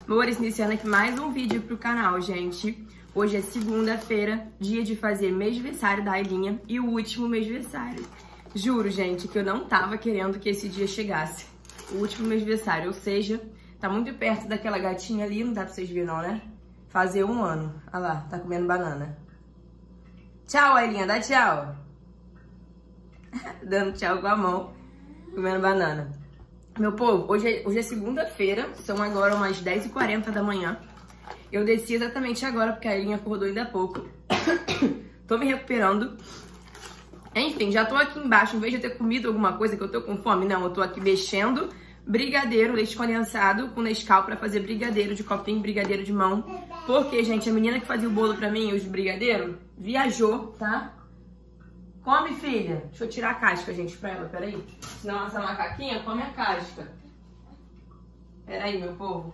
Amores, iniciando aqui mais um vídeo pro canal, gente. Hoje é segunda-feira, dia de fazer mêsversário da Ailinha e o último mêsversário. Juro, gente, que eu não tava querendo que esse dia chegasse. O último mêsversário, ou seja, tá muito perto daquela gatinha ali, não dá pra vocês verem não, né? Fazer 1 ano. Olha lá, tá comendo banana. Tchau, Ailinha, dá tchau. Dando tchau com a mão, comendo banana. Meu povo, hoje é segunda-feira, são agora umas 10h40 da manhã. Eu desci exatamente agora, porque a Ailinha acordou ainda há pouco. Tô me recuperando. Enfim, já tô aqui embaixo, em vez de ter comido alguma coisa que eu tô com fome, não, eu tô aqui mexendo brigadeiro, leite condensado com Nescau pra fazer brigadeiro de copinho, brigadeiro de mão. Porque, gente, a menina que fazia o bolo pra mim, os brigadeiros, viajou, tá? Come, filha. Deixa eu tirar a casca, gente, pra ela, peraí. Senão essa macaquinha come a casca. Peraí, meu povo.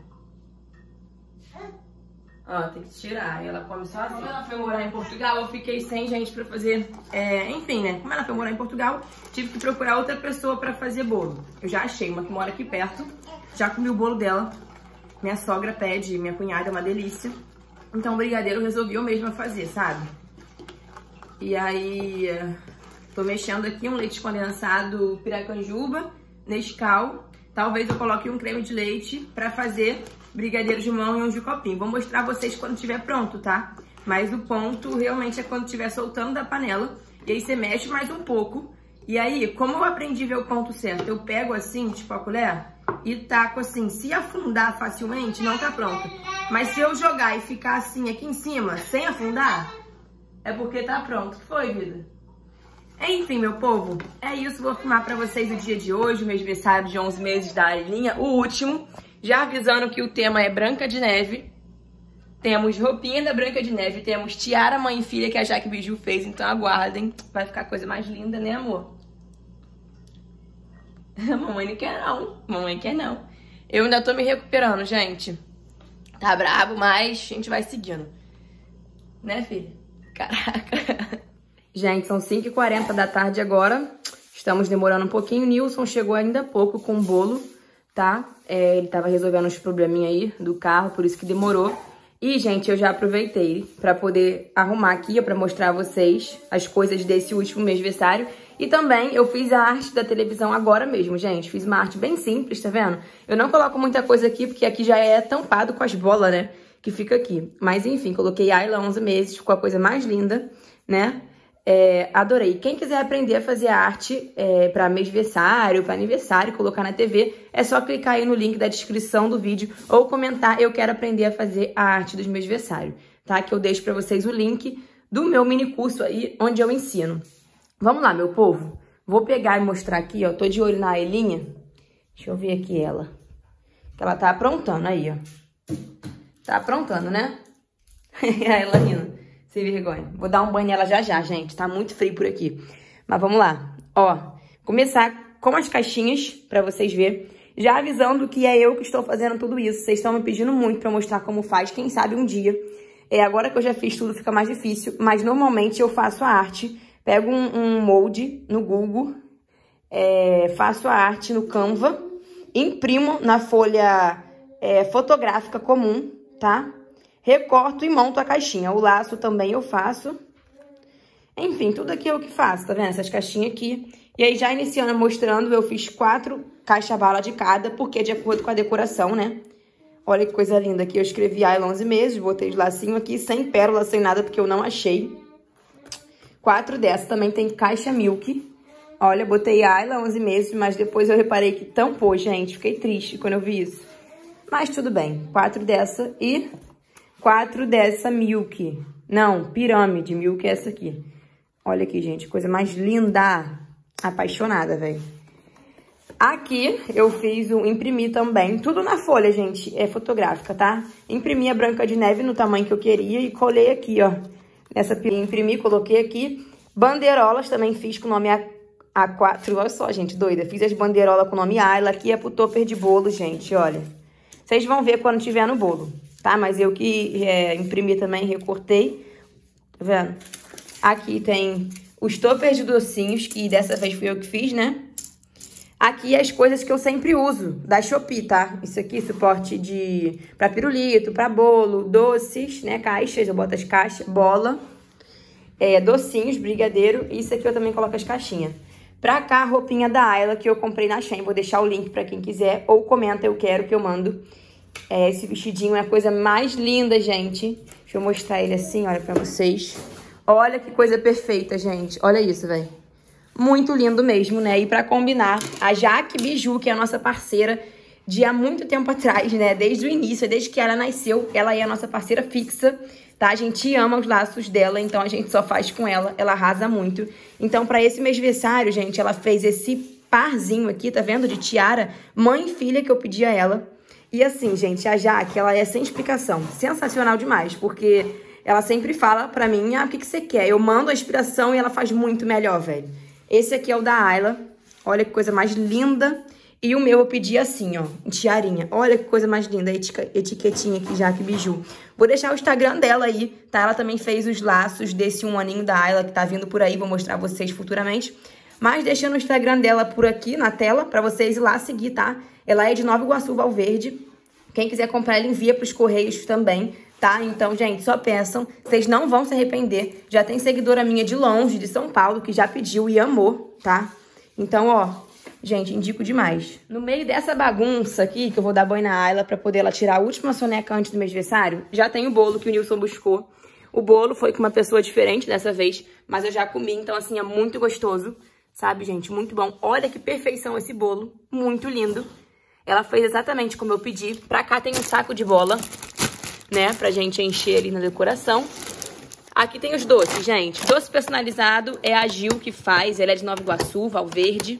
Ó, tem que tirar. Ela come só assim. Como ela foi morar em Portugal, eu fiquei sem gente pra fazer... enfim, né? Como ela foi morar em Portugal, tive que procurar outra pessoa pra fazer bolo. Eu já achei uma que mora aqui perto. Já comi o bolo dela. Minha sogra pede, minha cunhada, é uma delícia. Então, o brigadeiro eu resolvi eu mesma fazer, sabe? E aí, tô mexendo aqui um leite condensado Piracanjuba, Nescau. Talvez eu coloque um creme de leite pra fazer brigadeiro de mão e um de copinho. Vou mostrar a vocês quando estiver pronto, tá? Mas o ponto realmente é quando estiver soltando da panela. E aí você mexe mais um pouco. E aí, como eu aprendi a ver o ponto certo, eu pego assim, tipo a colher, e taco assim. Se afundar facilmente, não tá pronto. Mas se eu jogar e ficar assim aqui em cima, sem afundar... é porque tá pronto. Que foi, vida? Enfim, meu povo, é isso. Vou filmar pra vocês o dia de hoje, o mêsversário de 11 meses da Ailinha, o último. Já avisando que o tema é Branca de Neve. Temos roupinha da Branca de Neve, temos tiara mãe e filha que a Jaque Biju fez, então aguardem. Vai ficar a coisa mais linda, né, amor? Mamãe não quer não, mamãe quer não. Eu ainda tô me recuperando, gente. Tá brabo, mas a gente vai seguindo. Né, filha? Caraca. Gente, são 5h40 da tarde agora. Estamos demorando um pouquinho. O Nilson chegou ainda há pouco com o bolo, tá? Ele tava resolvendo uns probleminha aí do carro, por isso que demorou. E, gente, eu já aproveitei pra poder arrumar aqui, ó, pra mostrar a vocês as coisas desse último mêsversário. E também eu fiz a arte da televisão agora mesmo, gente. Fiz uma arte bem simples, tá vendo? Eu não coloco muita coisa aqui, porque aqui já é tampado com as bolas, né? Que fica aqui. Mas, enfim, coloquei Ayla 11 meses, ficou a coisa mais linda, né? Adorei. Quem quiser aprender a fazer arte para mêsversário, para aniversário, colocar na TV, é só clicar aí no link da descrição do vídeo ou comentar, eu quero aprender a fazer a arte dos mêsversários, tá? Que eu deixo para vocês o link do meu mini curso aí, onde eu ensino. Vamos lá, meu povo. Vou pegar e mostrar aqui, ó. Tô de olho na Ailinha. Deixa eu ver aqui ela. Que ela tá aprontando aí, ó. Tá aprontando, né? Ela rindo. Sem vergonha. Vou dar um banho nela já já, gente. Tá muito frio por aqui. Mas vamos lá. Ó, começar com as caixinhas pra vocês verem. Já avisando que é eu que estou fazendo tudo isso. Vocês estão me pedindo muito pra mostrar como faz. Quem sabe um dia. Agora que eu já fiz tudo, fica mais difícil. Mas normalmente eu faço a arte. Pego um molde no Google. Faço a arte no Canva. Imprimo na folha fotográfica comum, tá? Recorto e monto a caixinha. O laço também eu faço. Enfim, tudo aqui é o que faço, tá vendo? Essas caixinhas aqui. E aí, já iniciando, mostrando, eu fiz 4 caixa-bala de cada, porque é de acordo com a decoração, né? Olha que coisa linda aqui. Eu escrevi Ayla 11 meses, botei de lacinho aqui, sem pérola, sem nada, porque eu não achei. 4 dessas. Também tem caixa Milk. Olha, botei Ayla 11 meses, mas depois eu reparei que tampou, gente. Fiquei triste quando eu vi isso. Mas tudo bem. 4 dessa e 4 dessa Milk. Não, pirâmide. Milk é essa aqui. Olha aqui, gente. Coisa mais linda. Apaixonada, velho. Aqui eu fiz imprimi também. Tudo na folha, gente. É fotográfica, tá? Imprimi a Branca de Neve no tamanho que eu queria e colei aqui, ó. Nessa imprimi, coloquei aqui. Bandeirolas também fiz com o nome A4. Olha só, gente, doida. Fiz as bandeirolas com o nome Ayla. Aqui é pro topper de bolo, gente, olha. Vocês vão ver quando tiver no bolo, tá? Mas eu que imprimi também, recortei. Tá vendo? Aqui tem os toppers de docinhos, que dessa vez fui eu que fiz, né? Aqui as coisas que eu sempre uso, da Shopee, tá? Isso aqui, suporte pra pirulito, pra bolo, doces, né? Caixas, eu boto as caixas, bola, docinhos, brigadeiro. Isso aqui eu também coloco as caixinhas. Pra cá, a roupinha da Ayla que eu comprei na Shein. Vou deixar o link pra quem quiser. Ou comenta, eu quero, que eu mando. Esse vestidinho é a coisa mais linda, gente. Deixa eu mostrar ele assim, olha, pra vocês. Olha que coisa perfeita, gente. Olha isso, velho. Muito lindo mesmo, né? E pra combinar, a Jaque Biju, que é a nossa parceira de há muito tempo atrás, né? Desde o início, desde que ela nasceu, ela é a nossa parceira fixa, tá? A gente ama os laços dela, então a gente só faz com ela. Ela arrasa muito. Então, pra esse mêsversário, gente, ela fez esse parzinho aqui, tá vendo? De tiara, mãe e filha, que eu pedi a ela. E assim, gente, a Jaque, ela é sem explicação. Sensacional demais, porque ela sempre fala pra mim, o que você quer? Eu mando a inspiração e ela faz muito melhor, velho. Esse aqui é o da Ayla. Olha que coisa mais linda. E o meu eu pedi assim, ó, em tiarinha. Olha que coisa mais linda, a etiquetinha aqui, Jaque Biju. Vou deixar o Instagram dela aí, tá? Ela também fez os laços desse 1 aninho da Ayla que tá vindo por aí. Vou mostrar pra vocês futuramente. Mas deixando o Instagram dela por aqui na tela pra vocês ir lá seguir, tá? Ela é de Nova Iguaçu, Valverde. Quem quiser comprar, ela envia pros correios também, tá? Então, gente, só peçam. Vocês não vão se arrepender. Já tem seguidora minha de longe, de São Paulo, que já pediu e amou, tá? Então, ó, gente, indico demais. No meio dessa bagunça aqui, que eu vou dar banho na Ayla pra poder ela tirar a última soneca antes do mêsversário, já tem o bolo que o Nilson buscou. O bolo foi com uma pessoa diferente dessa vez, mas eu já comi, então, assim, é muito gostoso, sabe, gente? Muito bom. Olha que perfeição esse bolo, muito lindo. Ela fez exatamente como eu pedi. Pra cá tem um saco de bola, né? Pra gente encher ali na decoração. Aqui tem os doces, gente. Doce personalizado é a Gil que faz. Ela é de Nova Iguaçu, Valverde.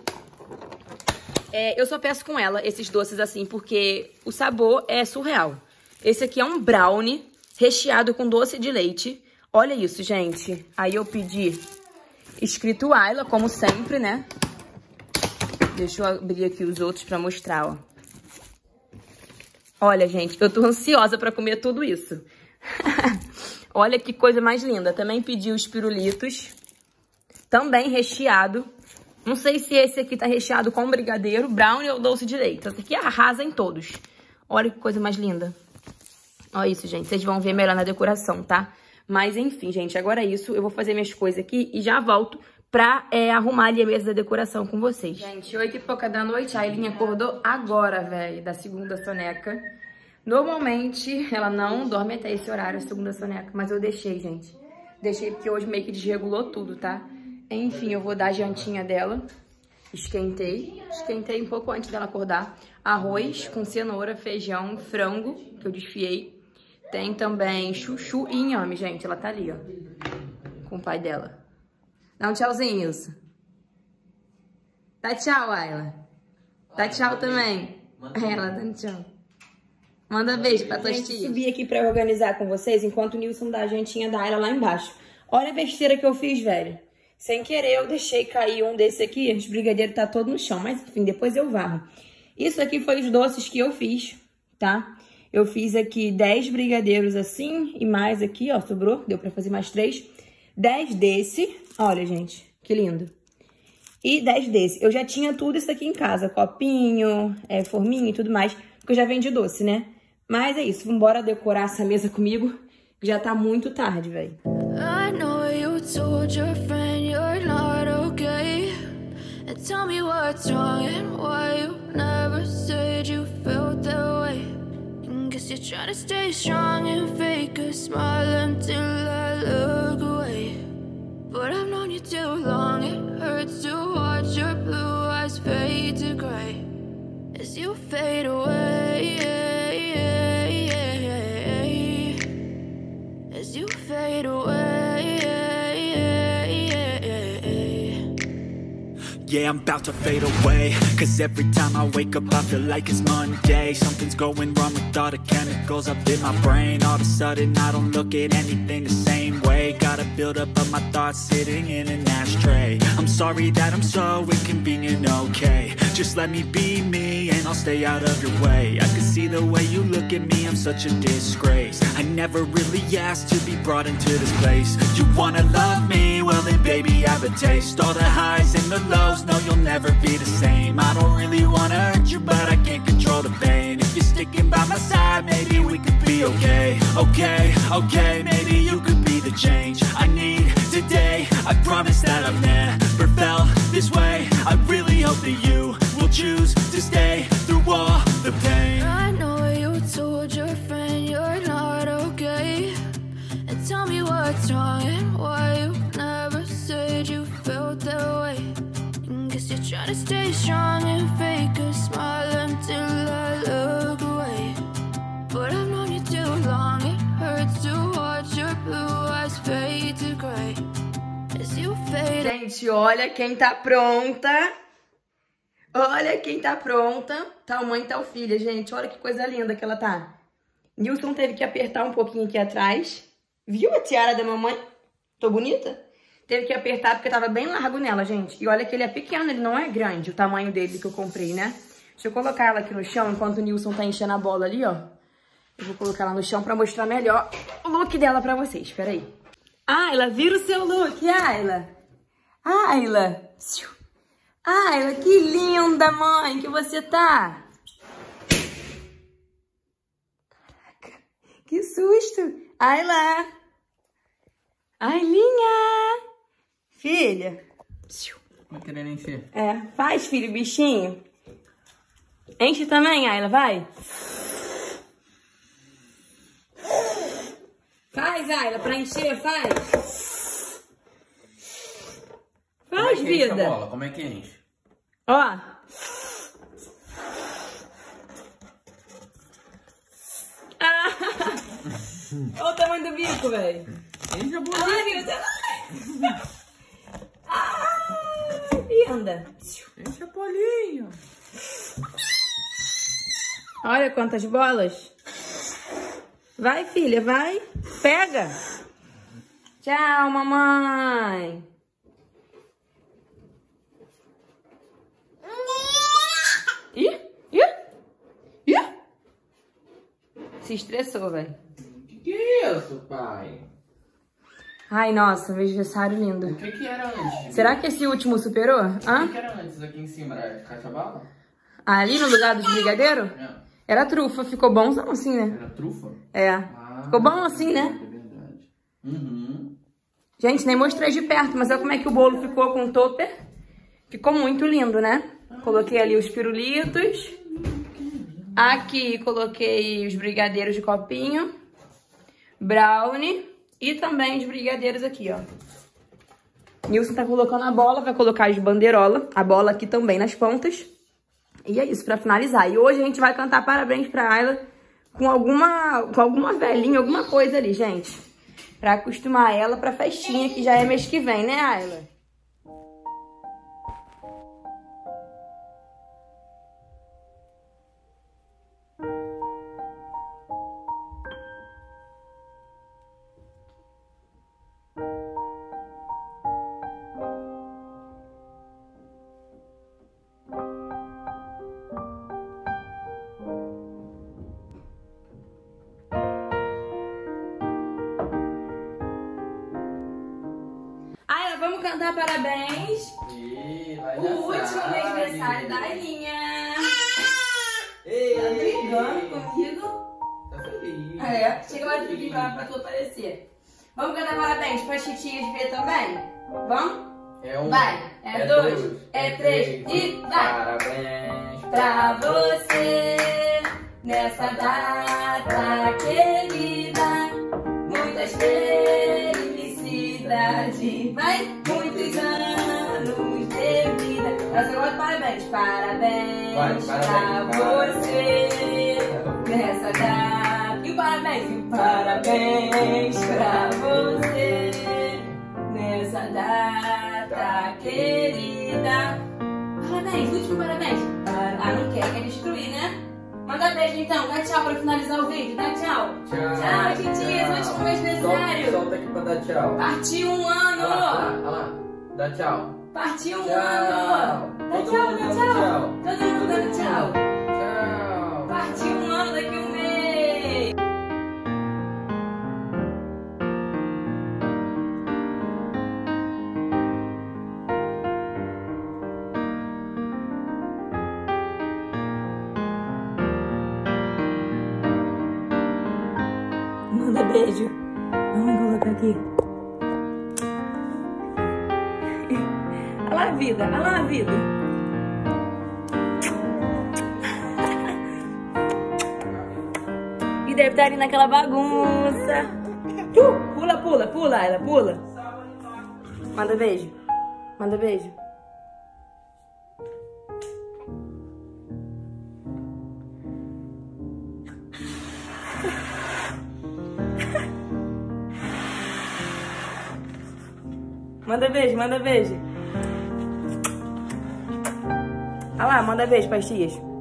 Eu só peço com ela esses doces assim, porque o sabor é surreal. Esse aqui é um brownie recheado com doce de leite. Olha isso, gente. Aí eu pedi escrito Ayla, como sempre, né? Deixa eu abrir aqui os outros pra mostrar, ó. Olha, gente, eu tô ansiosa pra comer tudo isso. Olha que coisa mais linda. Também pedi os pirulitos. Também recheado. Não sei se esse aqui tá recheado com brigadeiro, brownie ou doce de leite. Esse aqui arrasa em todos. Olha que coisa mais linda. Olha isso, gente. Vocês vão ver melhor na decoração, tá? Mas, enfim, gente, agora é isso. Eu vou fazer minhas coisas aqui e já volto pra arrumar ali a mesa da decoração com vocês. Gente, 8 e pouca da noite, a Ailinha acordou agora, velho, da segunda soneca. Normalmente, ela não dorme até esse horário, a segunda soneca, mas eu deixei, gente. Deixei porque hoje meio que desregulou tudo, tá? Enfim, eu vou dar a jantinha dela. Esquentei um pouco antes dela acordar. Arroz com cenoura, feijão, frango, que eu desfiei. Tem também chuchu e inhame, gente. Ela tá ali, ó, com o pai dela. Dá um tchauzinho, Ilson. Dá tchau, Ayla. Dá tchau também. Ela dando tchau. Manda beijo pra tuas tias. Subi aqui pra organizar com vocês, enquanto o Nilson dá a jantinha da Ayla lá embaixo. Olha a besteira que eu fiz, velho. Sem querer, eu deixei cair um desse aqui. Os brigadeiros tá todo no chão, mas enfim, depois eu varro. Isso aqui foi os doces que eu fiz, tá? Eu fiz aqui 10 brigadeiros assim, e mais aqui, ó, sobrou. Deu pra fazer mais 3. 10 desse. Olha, gente, que lindo. E 10 desse. Eu já tinha tudo isso aqui em casa. Copinho, forminha e tudo mais. Porque eu já vendi doce, né? Mas é isso. Vambora decorar essa mesa comigo. Que já tá muito tarde, velho. I know you told your friend you're not okay. And tell me what's wrong and why you never said you felt that way. And guess you're trying to stay strong and fake a smile until I look away. But I've known you too long, it hurts to watch your blue eyes fade to gray as you fade away, as you fade away. Yeah, I'm about to fade away, cause every time I wake up I feel like it's Monday. Something's going wrong with all the chemicals up in my brain. All of a sudden I don't look at anything the same way. Gotta build up of my thoughts sitting in an ashtray. I'm sorry that I'm so inconvenient, okay. Just let me be me and I'll stay out of your way. I can see the way you look at me, I'm such a disgrace. I never really asked to be brought into this place. You wanna love me? Well then baby, have a taste. All the highs and the lows, just know you'll never be the same. I don't really wanna hurt you, but I can't control the pain. If you're sticking by my side, maybe we could be okay. Okay, maybe you could be the change I need today. I promise that I've never felt this way. I really hope that you will choose to stay through all the pain. I know you told your friend you're not okay, and tell me what's wrong and why you never said you felt that way. And guess you're trying to stay strong and fake a smile until I look away. But I've known you too long, it hurts to watch your blue eyes fade to gray as you fade. Gente, olha quem tá pronta. Olha quem tá pronta. Tal mãe, tal filha, gente. Olha que coisa linda que ela tá. Nilson teve que apertar um pouquinho aqui atrás. Viu a tiara da mamãe? Tô bonita? Teve que apertar porque tava bem largo nela, gente. E olha que ele é pequeno, ele não é grande, o tamanho dele que eu comprei, né? Deixa eu colocar ela aqui no chão enquanto o Nilson tá enchendo a bola ali, ó. Eu vou colocar ela no chão pra mostrar melhor o look dela pra vocês. Espera aí. Ayla, vira o seu look, Ayla. Ayla. Ayla, que linda, mãe, que você tá. Caraca, que susto. Ayla. Aylinha. Filha. Vai querendo encher? É, faz, filho, bichinho. Enche também, Ayla, vai. Faz, Ayla, pra encher, faz. Faz, vida. Bola? Como é que enche? Ó. Olha o tamanho do bico, velho. Enche a bola. Ai, linda. Enche a bolinha. Olha quantas bolas. Vai, filha, vai. Pega. Tchau, mamãe. Ih. Se estressou, velho. Que é isso, pai? Ai, nossa, um aniversário lindo. O que era antes? Será que esse último superou? Hã? O que era antes aqui em cima? Era caixa-bala? Ali no lugar dos brigadeiros? Não. Era trufa, ficou bonzão assim, né? Era trufa? É. Ficou bom assim, né? É verdade. Uhum. Gente, nem mostrei de perto, mas olha como é que o bolo ficou com o topper. Ficou muito lindo, né? Coloquei ali os pirulitos. Aqui coloquei os brigadeiros de copinho. Brownie. E também os brigadeiros aqui, ó. Nilson tá colocando a bola, vai colocar as bandeirolas. A bola aqui também nas pontas. E é isso, pra finalizar. E hoje a gente vai cantar parabéns pra Ayla com alguma velhinha, alguma coisa ali, gente. Pra acostumar ela pra festinha, que já é mês que vem, né, Ayla? Ayla, vamos cantar parabéns. O último aniversário da Aylinha. Tá brigando comigo? Tá feliz. É, chega mais um pouquinho pra tu aparecer. Vamos cantar parabéns para as titias ver também? Vamos? É um. Vai, é dois, é três e vai! Parabéns Pra você, nessa data querida, muitas felicidades, vai, muitos anos de vida. Nós agora parabéns, parabéns Vai, pra parabéns, você, nessa data. E parabéns pra você, nessa data querida. Parabéns, último parabéns. Ah, não quer destruir, né? Manda beijo então, dá tchau pra finalizar o vídeo, dá tchau. Tchau, titias, último aniversário. Solta aqui pra dar tchau. Partiu um ano. Olha lá. Dá tchau. Partiu um Tchau. ano. Dá Todo tchau, mundo dá dando tchau. tchau. Todo mundo dando tchau. Tchau. Partiu um ano daqui um mês. Manda beijo. Vamos colocar aqui. Olha lá a vida, olha lá a vida. E deve estar ali naquela bagunça. Pula, pula, pula, ela pula. Manda beijo. Manda beijo. Manda beijo, manda beijo. Olha lá, manda beijo, Pastias.